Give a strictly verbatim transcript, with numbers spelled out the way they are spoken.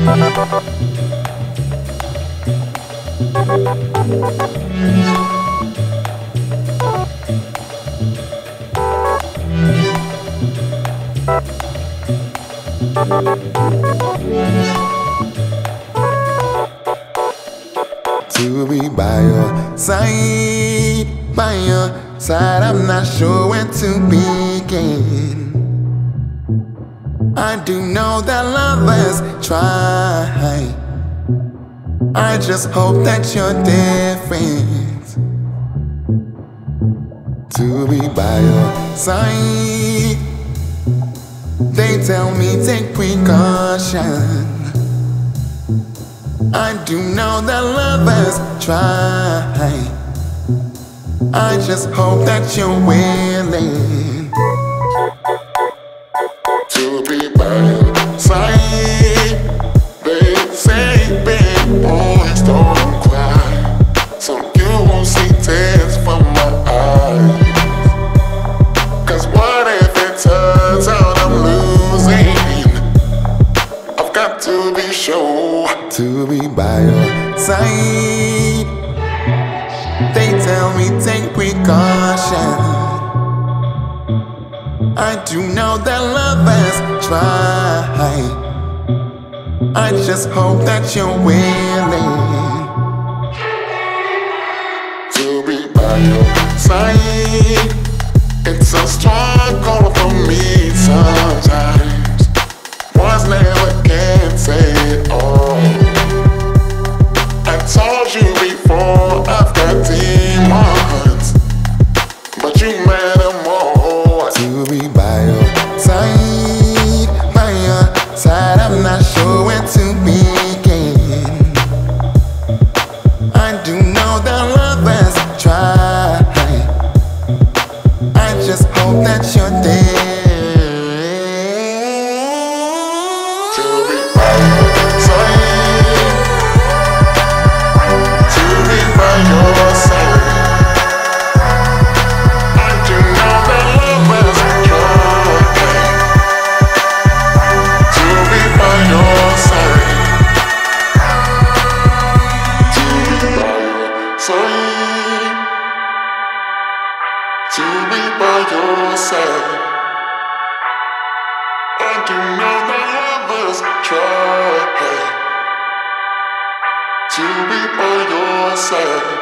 To be by your side, by your side, I'm not sure where to begin. I do know that lovers try. I just hope that you're different. To be by your side, they tell me take precaution. I do know that lovers try. I just hope that you're willing to be by your side. They say big boys don't cry, so you won't see tears from my eyes. Cause what if it turns out I'm losing? I've got to be sure to be by your side. They tell me take precaution. I do know that lovers try. I just hope that you're willing to be by your side. It's a struggle for me sometimes. Words never can say it all. I told you before I've got demons, but you made them all. To be by your side, by your side, I'm not sure where to begin. I do know that lovers try. I just hope that you're there. To be by your side, to be by your side. I do know that lovers try. To be by your side, to be by your side, to be by your side. I do know that lovers try to be by your side.